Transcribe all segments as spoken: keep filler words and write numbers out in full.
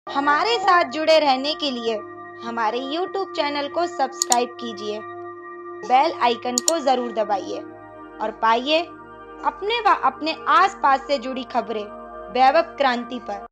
हमारे साथ जुड़े रहने के लिए हमारे यूट्यूब चैनल को सब्सक्राइब कीजिए, बेल आइकन को जरूर दबाइए और पाइए अपने व अपने आसपास से जुड़ी खबरें वैभव क्रांति पर।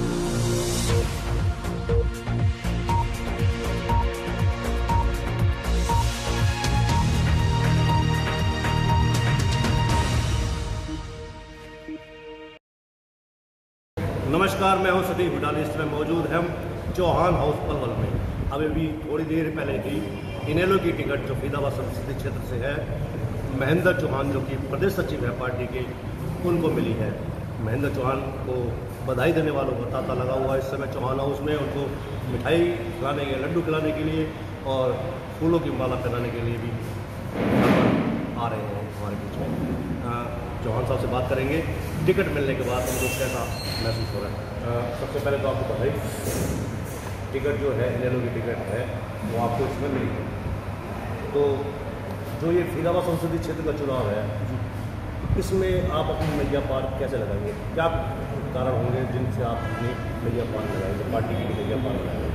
नमस्कार, मैं हूं सतीश बुटानी। इसमें मौजूद हैं चौहान हाउस पलवल में। अभी भी थोड़ी देर पहले ही इनेलो की टिकट जो फरीदाबाद संसदीय क्षेत्र से है, महेंद्र चौहान जो कि प्रदेश सचिव है पार्टी के, उनको मिली है। महेंद्र चौहान को बधाई देने वालों को तांता लगा हुआ है इस समय चौहान हाउस में। उनको मिठाई खिलाने के, लड्डू खिलाने के लिए और फूलों की माला पहनाने के लिए भी आ रहे हैं हमारे बीच में। चौहान साहब से बात करेंगे टिकट मिलने के बाद उनको कैसा महसूस हो रहा है। आ, सबसे पहले तो आपको बताइए, टिकट जो है इनेलो की टिकट है वो आपको इसमें मिली है। तो जो ये फरीदाबाद संसदीय क्षेत्र का चुनाव है, इसमें आप अपनी नैया पार कैसे लगाएंगे? क्या कारण होंगे जिनसे आप अपनी नैया पार लगाएंगे, पार्टी की नैया पार लगाएंगे?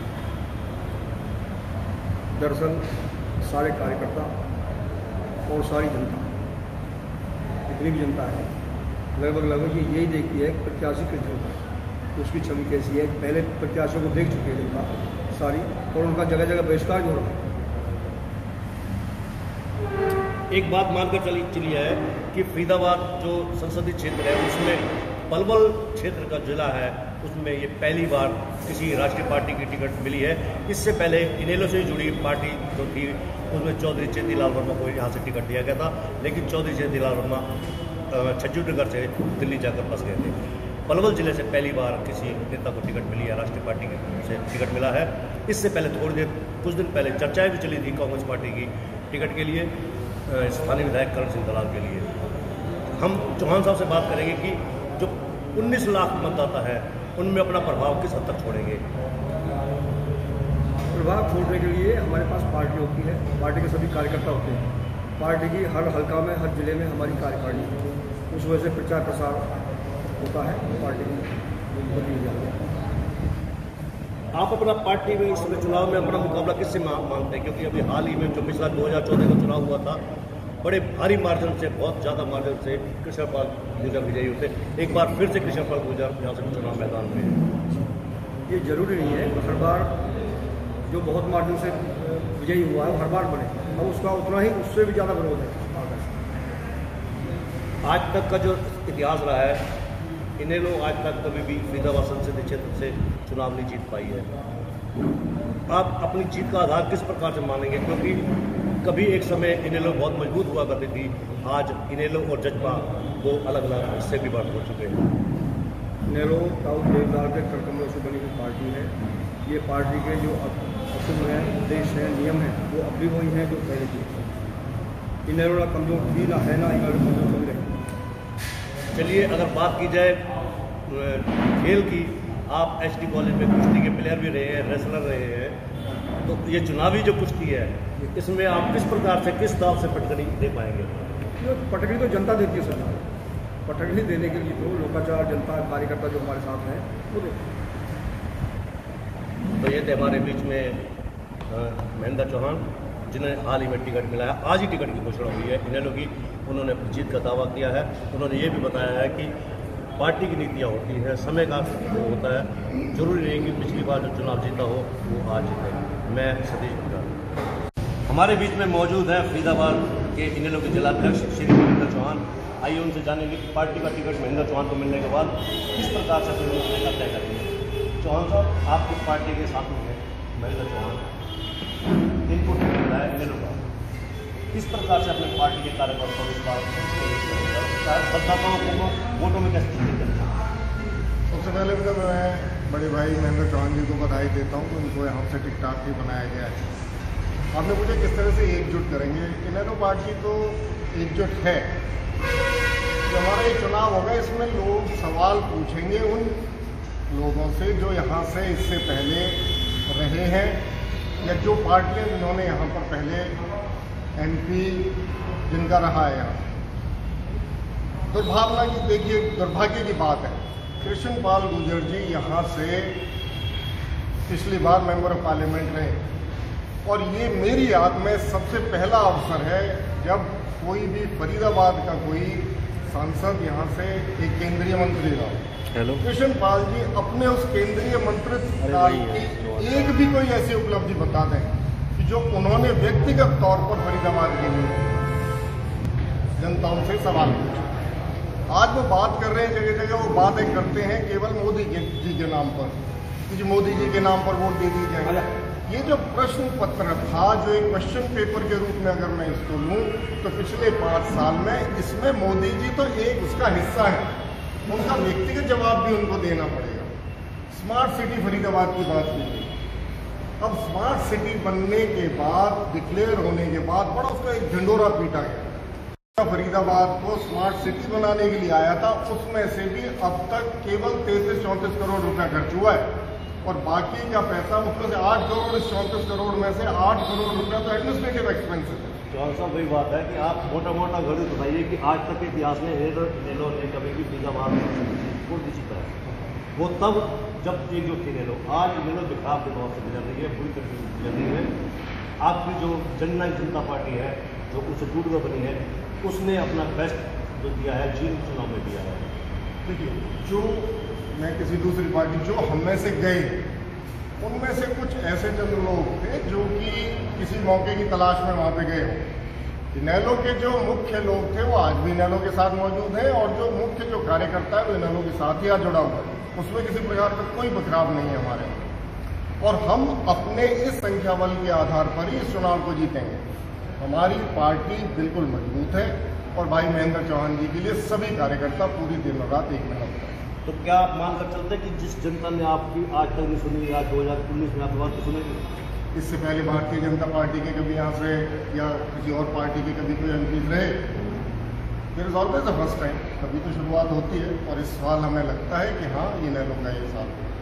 दरअसल सारे कार्यकर्ता और सारी जनता, जितनी भी जनता है, लगभग लगभग ये यही देखती है कि प्रत्याशी कैसे होता है, उसकी छवि कैसी है। पहले प्रत्याशियों को देख चुकी है जनता सारी, और उनका जगह जगह बहिष्कार हो रहा है। एक बात मानकर चली चली है कि फरीदाबाद जो संसदीय क्षेत्र है उसमें पलवल क्षेत्र का जिला है, उसमें ये पहली बार किसी राष्ट्रीय पार्टी की टिकट मिली है। इससे पहले इनेलो से जुड़ी पार्टी जो थी उसमें चौधरी चेतीलाल वर्मा को यहाँ से टिकट दिया गया था, लेकिन चौधरी चेतीलाल वर्मा छज्जूनगर से दिल्ली जाकर फंस गए थे। पलवल जिले से पहली बार किसी नेता को टिकट मिली है, राष्ट्रीय पार्टी से टिकट मिला है। इससे पहले थोड़ी देर कुछ दिन पहले चर्चाएं भी चली थी कांग्रेस पार्टी की टिकट के लिए, स्थानीय विधायक करण सिंह दलाल के लिए। हम चौहान साहब से बात करेंगे कि जो उन्नीस लाख मतदाता है उनमें अपना प्रभाव किस हद तक छोड़ेंगे? प्रभाव छोड़ने के लिए हमारे पास पार्टी होती है, पार्टी के सभी कार्यकर्ता होते हैं। पार्टी की हर हल्का में, हर जिले में हमारी कार्यकारिणी है, उस वजह से प्रचार प्रसार होता है, पार्टी की जाती है। आप अपना पार्टी में इसमें चुनाव में अपना मुकाबला किससे मानते हैं? क्योंकि अभी हाल ही में जो पिछला दो हज़ार चौदह का चुनाव हुआ था, बड़े भारी मार्जिन से, बहुत ज़्यादा मार्जिन से कृष्ण पाल गुर्जर विजयी होते। एक बार फिर से कृष्ण पाल गुर्जर यहाँ से चुनाव मैदान में। ये जरूरी नहीं है हर बार जो बहुत मार्जिन से विजयी हुआ है हर बार बने, अब उसका उतना ही, उससे भी ज़्यादा विरोध है। आज तक का जो इतिहास रहा है, इनेलो आज तक कभी भी फरीदाबाद संसदीय क्षेत्र से चुनाव नहीं जीत पाई है। आप अपनी जीत का आधार किस प्रकार से मानेंगे? क्योंकि कभी एक समय इनेलो बहुत मजबूत हुआ करती थी, आज इनेलो और जजपा दो अलग अलग हिस्से भी बांट हो चुके हैं। इनेलो ताऊ देवदार के करकमलों से बनी हुई पार्टी है। ये पार्टी के जो असूल हैं, उद्देश्य हैं, नियम हैं, वो अब भी वही हैं जो पहले थे। इनेलो ना कमजोर थी, ना है, ना इनेलो कमजोर कभी रही। चलिए, अगर बात की जाए खेल की, आप एस डी कॉलेज में कुश्ती के प्लेयर भी रहे हैं, रेसलर रहे हैं, तो ये चुनावी जो कुश्ती है इसमें आप किस प्रकार से, किस दाव से पटकनी दे पाएंगे? पटकनी तो जनता देती है सरकार, पटकनी देने के लिए तो लोकाचार, जनता, कार्यकर्ता जो हमारे साथ हैं वो देते। तो ये थे हमारे बीच में महेंद्र चौहान, जिन्हें हाल ही में टिकट मिला है। आज ही टिकट की घोषणा हुई है इनेलो की। उन्होंने अपनी जीत का दावा किया है। उन्होंने ये भी बताया है कि पार्टी की नीतियाँ होती हैं, समय का वो होता है, जरूरी नहीं कि पिछली बार जो चुनाव जीता हो वो आज जीते। मैं सतीश बुटानी। हमारे बीच में मौजूद है फरीदाबाद के इनेलो के जिलाध्यक्ष श्री महेंद्र चौहान। आइए उनसे जानेंगे कि पार्टी का टिकट महेंद्र चौहान को मिलने के बाद किस प्रकार से फिर तय करेंगे। चौहान साहब, आपकी पार्टी के साथ में महेंद्र चौहान, इनको टिकट मिला है इनेलो का, किस प्रकार से अपने पार्टी के कार्यकर्ताओं इस बार मतदाताओं को वोटों में कैसे जीत करते हैं? सबसे पहले तो मैं बड़े भाई महेंद्र चौहान जी को बधाई देता हूँ कि उनको यहाँ से टिकटॉक भी बनाया गया है। आपने मुझे किस तरह से एकजुट करेंगे? इनेलो पार्टी तो एकजुट है। जो हमारा ये चुनाव होगा, इसमें लोग सवाल पूछेंगे उन लोगों से जो यहाँ से इससे पहले रहे हैं, या जो पार्टियाँ जिन्होंने यहाँ पर पहले एमपी जिनका रहा है। यहाँ दुर्भावना की, देखिए दुर्भाग्य की बात है, कृष्ण पाल गुर्जर जी यहाँ से पिछली बार मेंबर ऑफ पार्लियामेंट रहे और ये मेरी याद में सबसे पहला अवसर है जब कोई भी फरीदाबाद का कोई सांसद यहाँ से एक केंद्रीय मंत्री रहा। हेलो कृष्ण पाल जी अपने उस केंद्रीय मंत्री काल की एक भी कोई ऐसी उपलब्धि बता दें कि जो उन्होंने व्यक्तिगत तौर पर फरीदाबाद के लिए जनताओं से सवाल पूछा। आज वो बात कर रहे हैं, जगह जगह वो बातें करते हैं केवल मोदी जी के नाम पर कि जो मोदी जी के नाम पर वोट दे दी जाए। ये जो प्रश्न पत्र था, जो एक क्वेश्चन पेपर के रूप में अगर मैं इसको लूँ तो पिछले पाँच साल में इसमें मोदी जी तो एक उसका हिस्सा है, उनका व्यक्तिगत जवाब भी उनको देना पड़ेगा। स्मार्ट सिटी फरीदाबाद की बात की गई। अब स्मार्ट सिटी बनने के बाद, डिक्लेयर होने के बाद बड़ा उसका एक ढिंडोरा पीटा गया। फरीदाबाद को स्मार्ट सिटी बनाने के लिए आया था, उसमें से भी अब तक केवल तैंतीस चौंतीस करोड़ रुपया खर्च हुआ है और बाकी का पैसा उसमें से आठ करोड़ इस चौंतीस करोड़ में से आठ करोड़ रुपया तो एडमिनिस्ट्रेटिव एक्सपेंसेस है। चौहान साहब वही बात है कि आप मोटा मोटा गणित बताइए कि आज तक के इतिहास में इनेलो ने कभी भी फरीदाबाद को नहीं जीता है। वो तब जब एकजुट थी इनेलो, आज इनेलो बिखराव के दौर से गुजर रही है, पूरी तरह से गुजर रही है। आपकी जो जननायक जनता पार्टी है जो उससे टूट कर बनी है, उसने अपना बेस्ट जो दिया है जीत चुनाव में दिया है। देखिए, जो मैं किसी दूसरी पार्टी जो हम में से गए उनमें से कुछ ऐसे चंद लोग थे जो कि किसी मौके की तलाश में वहाँ पे गए हो। इनेलो के जो मुख्य लोग थे वो आज भी इनेलो के साथ मौजूद हैं और जो मुख्य जो कार्यकर्ता है वो इनेलो के साथ ही आज जुड़ा हुआ है। उसमें किसी प्रकार का कोई बखराव नहीं है हमारे और हम अपने इस संख्या बल के आधार पर ही इस चुनाव को जीतेंगे। हमारी पार्टी बिल्कुल मजबूत है और भाई महेंद्र चौहान जी के लिए सभी कार्यकर्ता पूरी दिन रात एक में लगता है। तो क्या आप मान कर चलते कि जिस जनता ने आपकी आज तक नहीं सुनी, आज दो हज़ार उन्नीस में आपकी बात तो सुनेगी? इससे पहले भारतीय जनता पार्टी के कभी यहाँ से या किसी और पार्टी के कभी कोई एम पी रहे? There is always the first time. कभी तो शुरुआत होती है और इस साल हमें लगता है कि हाँ, ये इनेलो का ये साल